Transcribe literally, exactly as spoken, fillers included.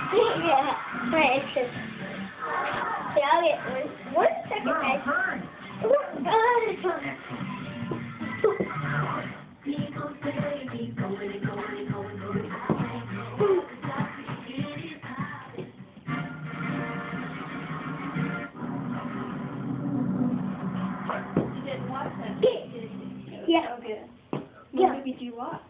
Yeah, right, it's just, yeah, I'll get one, one second, guys. Oh, God. You didn't watch that? Yeah. Oh, good. What Yeah. movie did you watch?